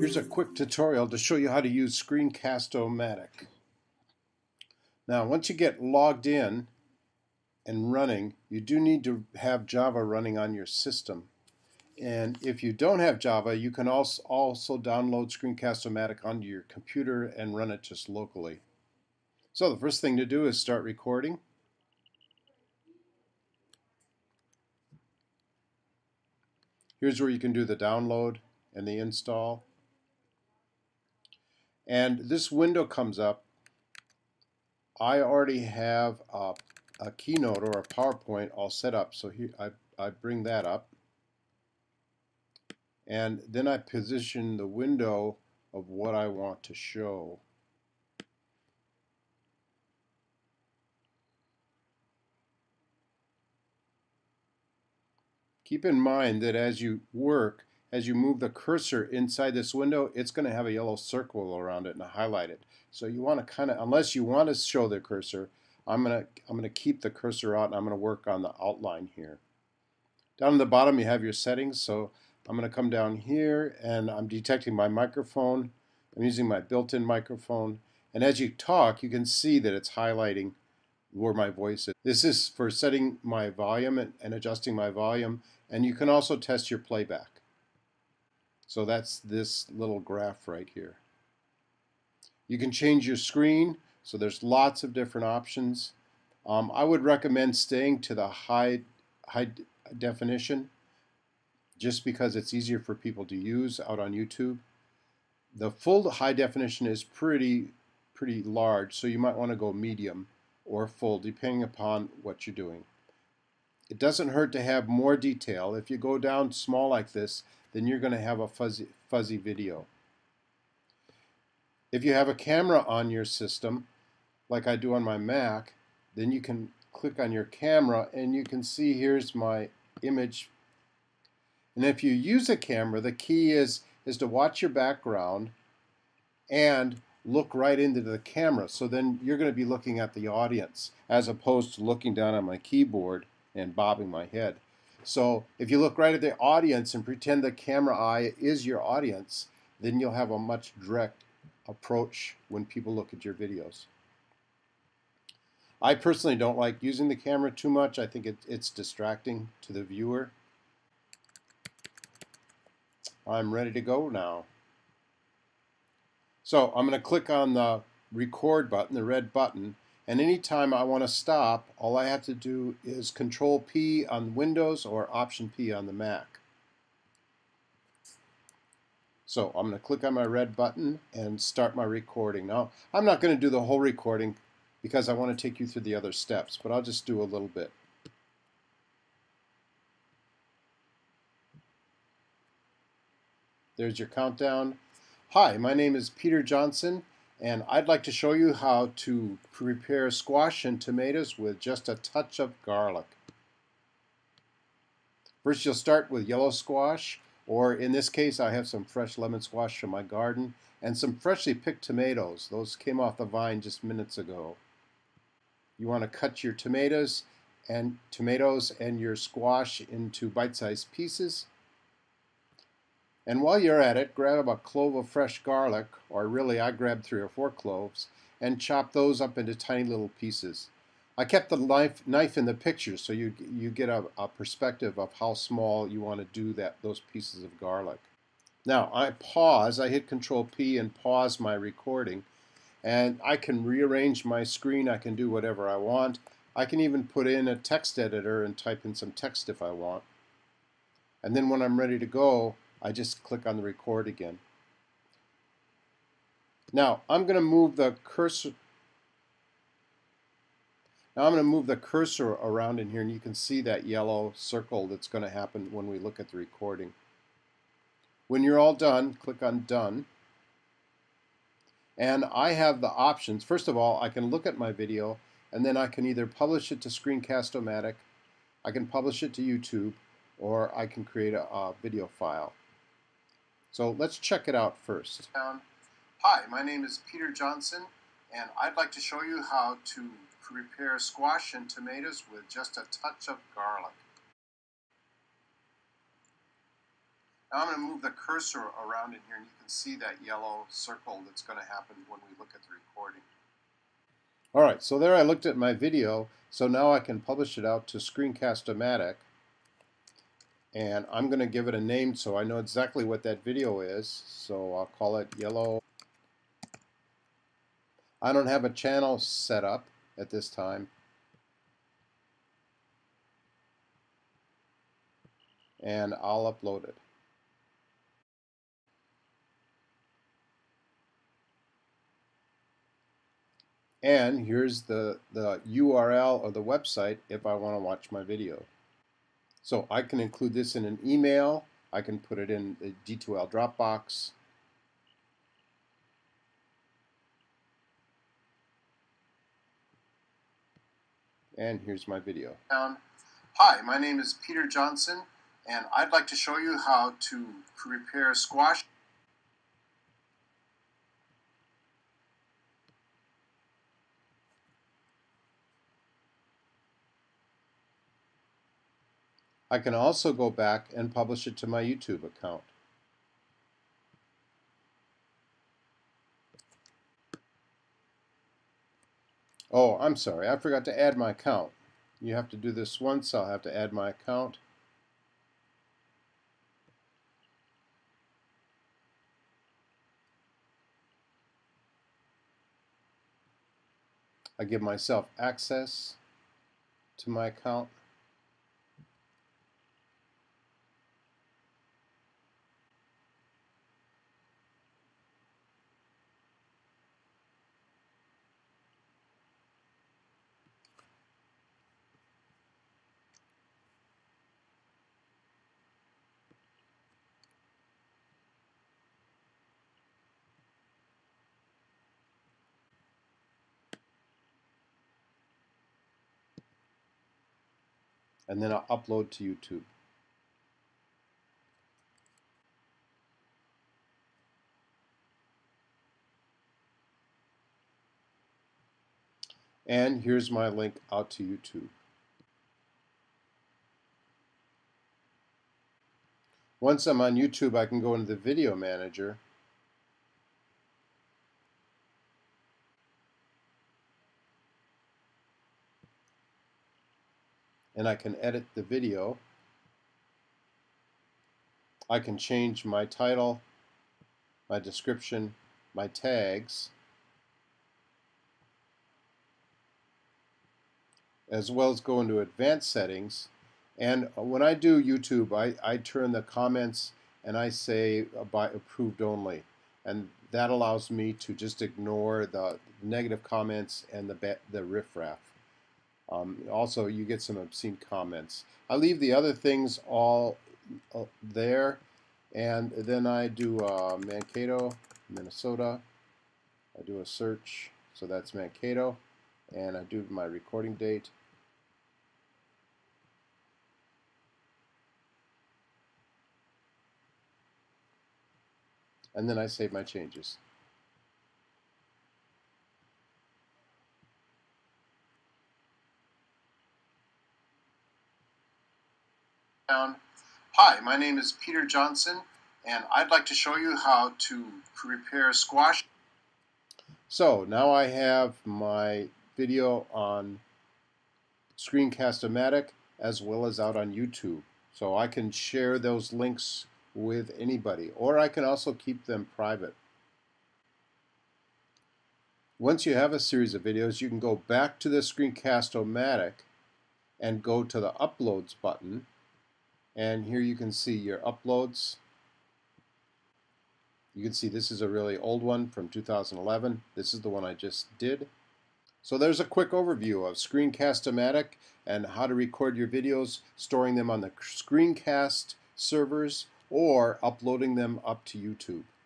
Here's a quick tutorial to show you how to use Screencast-O-Matic. Now, once you get logged in and running, you do need to have Java running on your system. And if you don't have Java, you can also download Screencast-O-Matic onto your computer and run it just locally. So the first thing to do is start recording. Here's where you can do the download and the install. And this window comes up. I already have a Keynote or a PowerPoint all set up, so here I bring that up, and then I position the window of what I want to show. Keep in mind that as you work, as you move the cursor inside this window, it's going to have a yellow circle around it and highlight it. So you want to kind of, unless you want to show the cursor, I'm going to keep the cursor out and I'm going to work on the outline here. Down at the bottom you have your settings, so I'm going to come down here and I'm detecting my microphone. I'm using my built-in microphone, and as you talk you can see that it's highlighting where my voice is. This is for setting my volume and adjusting my volume, and you can also test your playback. So that's this little graph right here. You can change your screen, so there's lots of different options. I would recommend staying to the high definition just because it's easier for people to use out on YouTube. The full high definition is pretty large, so you might want to go medium or full depending upon what you're doing. It doesn't hurt to have more detail. If you go down small like this, then you're going to have a fuzzy video. If you have a camera on your system, like I do on my Mac, then you can click on your camera and you can see here's my image. And if you use a camera, the key is to watch your background and look right into the camera. So then you're going to be looking at the audience as opposed to looking down on my keyboard and bobbing my head. So if you look right at the audience and pretend the camera eye is your audience, then you'll have a much direct approach when people look at your videos. I personally don't like using the camera too much. I think it's distracting to the viewer. I'm ready to go now. So I'm going to click on the record button, the red button, and anytime I want to stop, all I have to do is Control P on Windows or Option P on the Mac. So I'm going to click on my red button and start my recording. Now, I'm not going to do the whole recording because I want to take you through the other steps, but I'll just do a little bit. There's your countdown. Hi, my name is Peter Johnson, and I'd like to show you how to prepare squash and tomatoes with just a touch of garlic. First, you'll start with yellow squash, or in this case, I have some fresh lemon squash from my garden and some freshly picked tomatoes. Those came off the vine just minutes ago. You want to cut your tomatoes and your squash into bite-sized pieces. And while you're at it, grab a clove of fresh garlic, or really I grabbed 3 or 4 cloves, and chop those up into tiny little pieces. I kept the knife in the picture so you get a perspective of how small you want to do those pieces of garlic. Now I hit Control P and pause my recording, and I can rearrange my screen. I can do whatever I want. I can even put in a text editor and type in some text if I want. And then when I'm ready to go, I just click on the record again. Now I'm going to move the cursor. Around in here, and you can see that yellow circle that's going to happen when we look at the recording. When you're all done, click on Done. And I have the options. First of all, I can look at my video, and then I can either publish it to Screencast-O-Matic, I can publish it to YouTube, or I can create a video file. So let's check it out first. Hi, my name is Peter Johnson, and I'd like to show you how to prepare squash and tomatoes with just a touch of garlic. Now I'm going to move the cursor around in here, and you can see that yellow circle that's going to happen when we look at the recording. Alright, so there I looked at my video, so now I can publish it out to Screencast-O-Matic, and I'm going to give it a name so I know exactly what that video is, so I'll call it Yellow. I don't have a channel set up at this time, and I'll upload it. And here's the URL of the website if I want to watch my video. So I can include this in an email, I can put it in the D2L Dropbox. And here's my video. Hi, my name is Peter Johnson, and I'd like to show you how to repair squash. I can also go back and publish it to my YouTube account. Oh, I'm sorry, I forgot to add my account. You have to do this once, I'll have to add my account. I give myself access to my account. And then I'll upload to YouTube. And here's my link out to YouTube. Once I'm on YouTube, I can go into the video manager and I can edit the video. I can change my title, my description, my tags, as well as go into advanced settings. And when I do YouTube, I turn the comments and I say by approved only. And that allows me to just ignore the negative comments and the riffraff. Also, you get some obscene comments. I leave the other things all there, and then I do Mankato, Minnesota. I do a search, so that's Mankato, and I do my recording date. And then I save my changes. Hi, my name is Peter Johnson, and I'd like to show you how to repair squash. So now I have my video on Screencast-O-Matic as well as out on YouTube. So I can share those links with anybody, or I can also keep them private. Once you have a series of videos, you can go back to the Screencast-O-Matic and go to the Uploads button, and here you can see your uploads. You can see this is a really old one from 2011. This is the one I just did. So there's a quick overview of Screencast-O-Matic and how to record your videos, storing them on the Screencast servers, or uploading them up to YouTube.